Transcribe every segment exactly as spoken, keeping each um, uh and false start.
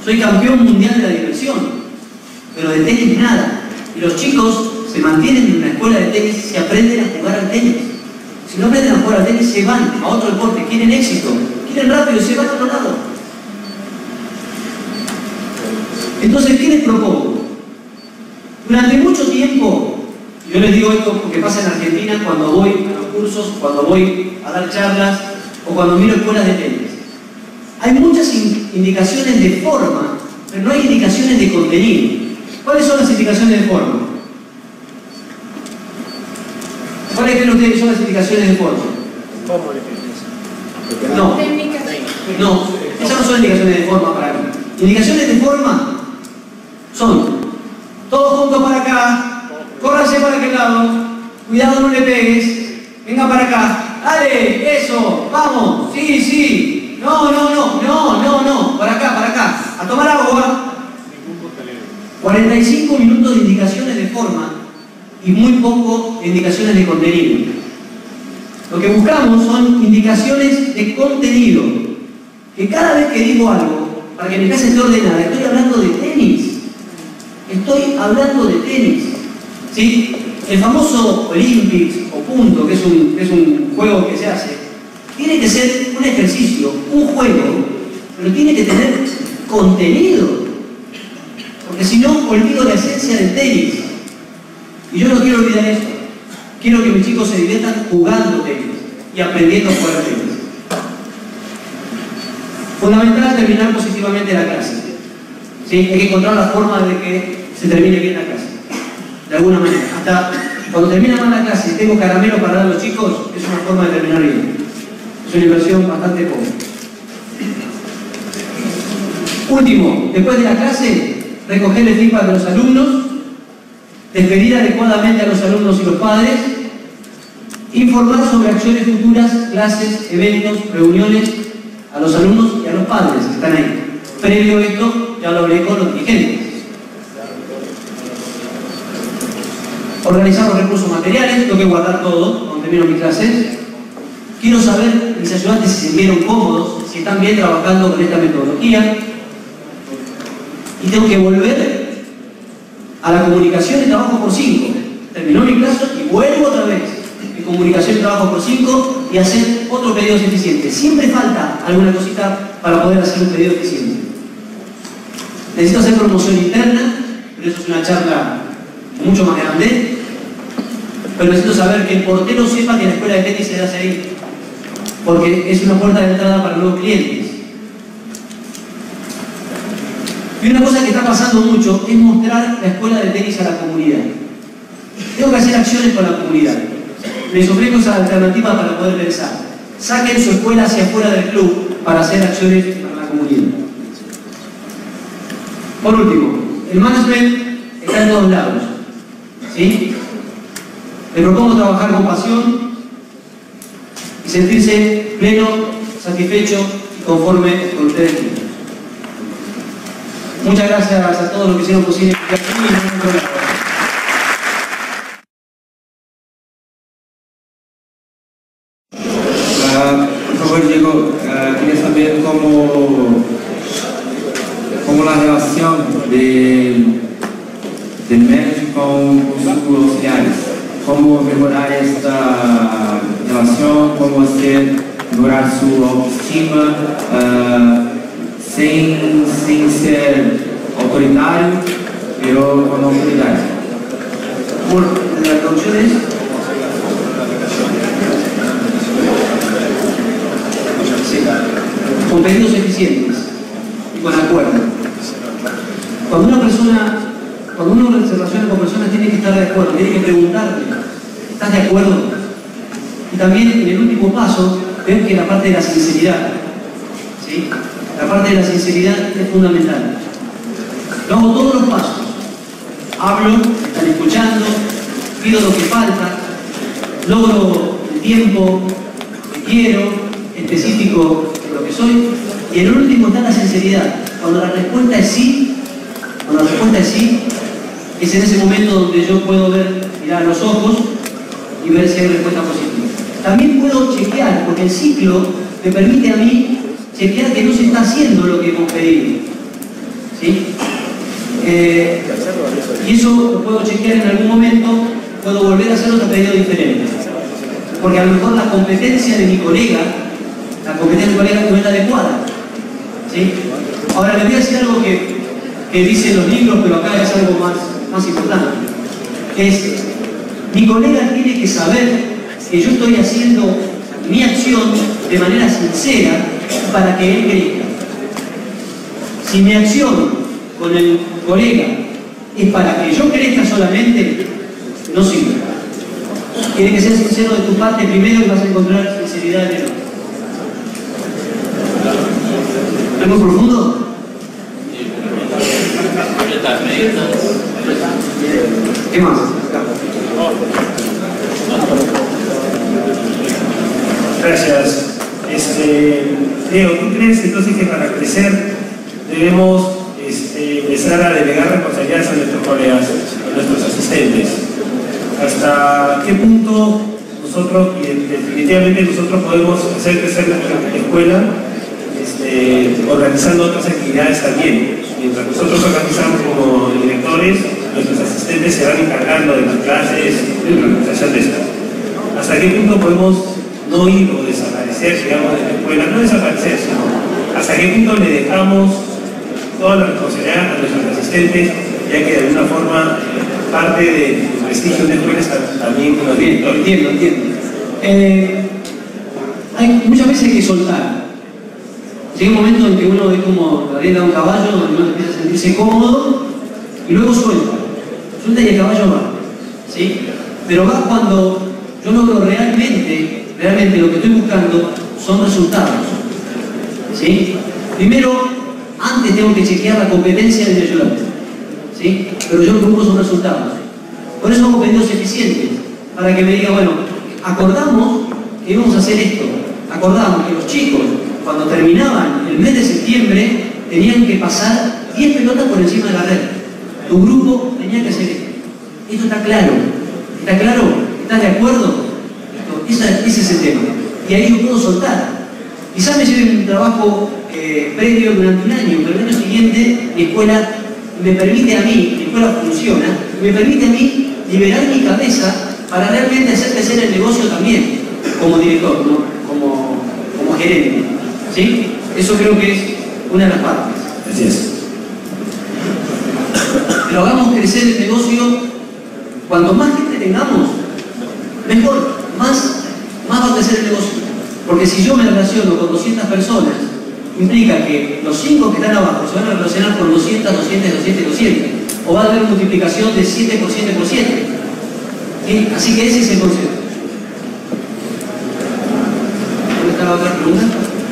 Soy campeón mundial de la diversión, pero de tenis nada. Y los chicos se mantienen en una escuela de tenis, se aprenden a jugar al tenis. Si no aprenden a jugar al tenis, se van a otro deporte, quieren éxito, quieren rápido, se van a otro lado. Entonces, ¿qué les propongo? Durante mucho tiempo, yo les digo esto porque pasa en Argentina cuando voy a los cursos, cuando voy a dar charlas o cuando miro escuelas de tenis. Hay muchas in indicaciones de forma, pero no hay indicaciones de contenido. ¿Cuáles son las indicaciones de forma? ¿Cuáles creen ustedes que son las indicaciones de forma? No. No, esas no son indicaciones de forma para mí. Indicaciones de forma son todos juntos para acá, córrase para aquel lado, cuidado no le pegues, venga para acá, dale, eso, vamos, sí, sí, no, no, no, no, no, no, para acá, para acá, a tomar agua. cuarenta y cinco minutos de indicaciones de forma y muy poco de indicaciones de contenido. Lo que buscamos son indicaciones de contenido, que cada vez que digo algo, para que mi clase esté ordenada, estoy hablando de tenis. Estoy hablando de tenis. ¿Sí? El famoso Olympics o punto, que es, un, que es un juego que se hace, tiene que ser un ejercicio, un juego, pero tiene que tener contenido. Porque si no, olvido la esencia del tenis. Y yo no quiero olvidar eso. Quiero que mis chicos se diviertan jugando tenis y aprendiendo a jugar tenis. Fundamental terminar positivamente la clase. ¿Sí? Hay que encontrar la forma de que se termine bien la clase. De alguna manera. Hasta cuando termina mal la clase y tengo caramelo para dar a los chicos, es una forma de terminar bien. Es una inversión bastante pobre. Último, después de la clase, recoger el feedback de los alumnos, despedir adecuadamente a los alumnos y los padres, informar sobre acciones futuras, clases, eventos, reuniones a los alumnos y a los padres que están ahí. Previo a esto, ya lo hablé con los dirigentes. Organizar los recursos materiales, tengo que guardar todo cuando termino mis clases. Quiero saber, mis ayudantes, si se sintieron cómodos, si están bien trabajando con esta metodología. Y tengo que volver a la comunicación de trabajo por cinco. Terminó mi clase y vuelvo otra vez. Mi comunicación de trabajo por cinco y hacer otro pedido eficiente. Siempre falta alguna cosita para poder hacer un pedido eficiente. Necesito hacer promoción interna, pero eso es una charla mucho más grande. Pero necesito saber que el portero sepa que la escuela de tenis se hace ahí. Porque es una puerta de entrada para nuevos clientes. Y una cosa que está pasando mucho es mostrar la escuela de tenis a la comunidad. Tengo que hacer acciones con la comunidad. Les ofrezco esa alternativa para poder pensar. Saquen su escuela hacia afuera del club para hacer acciones para la comunidad. Por último, el management está en todos lados. ¿Sí? Les propongo trabajar con pasión y sentirse pleno, satisfecho y conforme con ustedes mismos. Muchas gracias a todos los que hicieron posible. Uh, por favor, Diego, uh, quería saber cómo, cómo la relación de, del manager con sus auxiliares. Cómo mejorar esta relación, cómo hacer mejorar su autoestima, uh, sin, sin ser autoritario, pero con autoridad. Bueno, la traducción es... Sí, con pedidos eficientes y con acuerdo. Cuando una persona, cuando uno se relaciona con personas, tiene que estar de acuerdo, tiene que preguntarle, ¿estás de acuerdo? Y también en el último paso, ven que la parte de la sinceridad, ¿sí? La parte de la sinceridad es fundamental. Lo hago todos los pasos. Hablo, están escuchando, pido lo que falta, logro el tiempo que quiero, específico de lo que soy, y en el último está la sinceridad. Cuando la respuesta es sí, cuando la respuesta es sí, es en ese momento donde yo puedo ver, mirar a los ojos y ver si hay respuesta positiva. También puedo chequear, porque el ciclo me permite a mí chequear que no se está haciendo lo que hemos pedido. ¿sí? Eh, y eso lo puedo chequear en algún momento, puedo volver a hacer otro pedido diferente. Porque a lo mejor la competencia de mi colega, la competencia de mi colega no es la adecuada. ¿Sí? Ahora les voy a decir algo que, que dicen los libros, pero acá es algo más, más importante. Es, mi colega tiene que saber que yo estoy haciendo mi acción de manera sincera para que él crezca. Si mi acción con el colega es para que yo crezca solamente, no sirve. Tiene que ser sincero de tu parte primero y vas a encontrar sinceridad en el otro. ¿Algo profundo? ¿Qué más? Gracias. Este, Leo, ¿tú crees entonces que para crecer debemos este, empezar a delegar responsabilidades a nuestros colegas, a nuestros asistentes? ¿Hasta qué punto nosotros, y definitivamente nosotros podemos hacer crecer nuestra escuela este, organizando otras actividades también? Mientras nosotros organizamos como directores, nuestros asistentes se van encargando de las clases, de la organización de estas. ¿Hasta qué punto podemos no ir o desaparecer, digamos, de la escuela? No desaparecer, sino hasta qué punto le dejamos toda la responsabilidad a nuestros asistentes, ya que de alguna forma parte del prestigio de la escuela está también con los directores. Entiendo, entiendo. Eh, hay, muchas veces hay que soltar. Llega un momento en que uno es como la rienda de un caballo, donde uno empieza a sentirse cómodo y luego suelta. Suelta y el caballo va. ¿Sí? Pero va cuando yo logro realmente, realmente lo que estoy buscando son resultados. ¿Sí? Primero, antes tengo que chequear la competencia del ayudante. ¿Sí? Pero yo lo que busco son resultados. Por eso hago pedidos eficientes, para que me diga, bueno, acordamos que íbamos a hacer esto. Acordamos que los chicos, cuando terminaban el mes de septiembre, tenían que pasar diez pelotas por encima de la red. Tu grupo tenía que hacer esto. Esto está claro. ¿Está claro? ¿Estás de acuerdo? Esto, ese, ese es el tema. Y ahí yo puedo soltar. Quizás me lleve un trabajo eh, previo durante un año, pero el año siguiente mi escuela me permite a mí, mi escuela funciona, me permite a mí liberar mi cabeza para realmente hacer crecer el negocio también, como director, ¿no? como, como gerente. ¿Sí? Eso creo que es una de las partes. Así es. Pero hagamos crecer el negocio, cuanto más gente tengamos, mejor, más, más va a crecer el negocio. Porque si yo me relaciono con doscientas personas, implica que los cinco que están abajo se van a relacionar con doscientas, doscientas, doscientas, doscientas. O va a haber multiplicación de siete por siete por siete. ¿Sí? Así que ese es el concepto. ¿Dónde está la otra pregunta?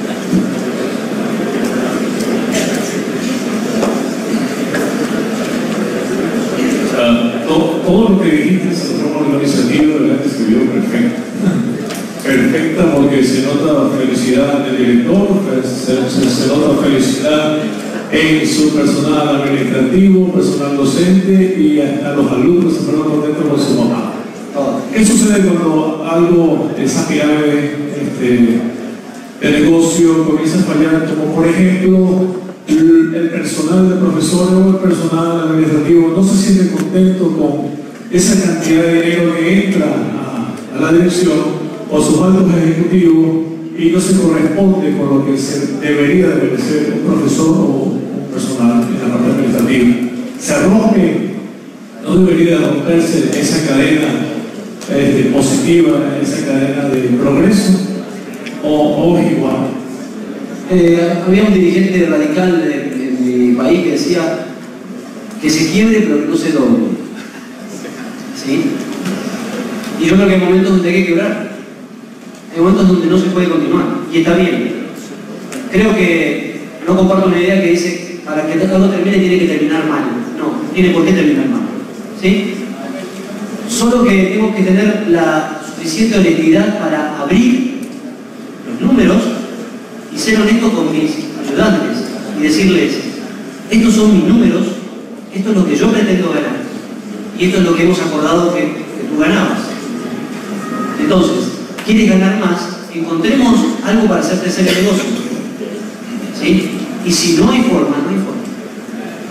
O sea, todo, todo lo que dijiste en la forma organizativa, ¿verdad? Escribió perfecto. Perfecta, porque se nota felicidad del director, se, se, se nota felicidad en su personal administrativo, personal docente y hasta los alumnos se fueron contentos con su mamá. ¿Qué sucede cuando algo, esa pirámide este, de negocio comienza a fallar? Como por ejemplo, el, el personal de profesores o el personal administrativo no se siente contento con esa cantidad de dinero que entra a, a la dirección o sus altos ejecutivos y no se corresponde con lo que se debería de merecer un profesor o un personal en la parte administrativa. Se rompe, no debería romperse esa cadena este, positiva, esa cadena de progreso, o, o es igual. Eh, había un dirigente radical en, en mi país que decía que se quiebre pero que no se doble. ¿Sí? Y yo creo que hay momentos donde hay que quebrar. Hay momentos donde no se puede continuar, y está bien. Creo que no comparto una idea que dice, para que algo termine tiene que terminar mal. No, no tiene por qué terminar mal. ¿Sí? Solo que tengo que tener la suficiente honestidad para abrir los números y ser honesto con mis ayudantes y decirles, estos son mis números, esto es lo que yo pretendo ganar, y esto es lo que hemos acordado que, que tú ganabas. Entonces, ¿quieres ganar más? Encontremos algo para hacer crecer el negocio. ¿Sí? Y si no hay forma, no hay forma.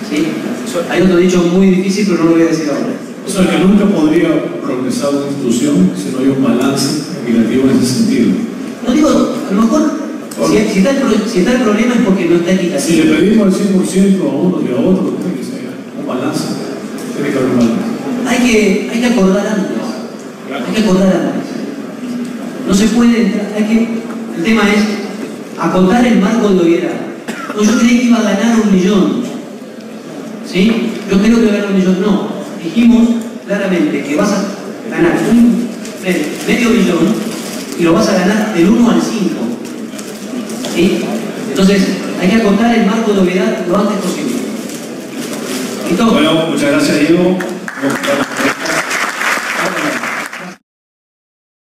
¿Sí? Hay otro dicho muy difícil, pero no lo voy a decir ahora. O sea, que nunca podría progresar una institución si no hay un balance equitativo en ese sentido. No digo, a lo mejor, si, si, está el, si está el problema es porque no está equitativo. Si le pedimos el cien por ciento a uno y a otro, tiene que ser un balance. Tiene que haber un balance. Hay que, hay que acordar antes. Hay que acordar antes. No se puede entrar, hay que, el tema es acotar el marco de obviedad. No, yo creí que iba a ganar un millón. ¿Sí? Yo creo que iba a ganar un millón. No. Dijimos claramente que vas a ganar un medio millón y lo vas a ganar del uno al cinco. ¿Sí? Entonces, hay que acotar el marco de obviedad lo antes posible. ¿Listo? Bueno, muchas gracias, Diego.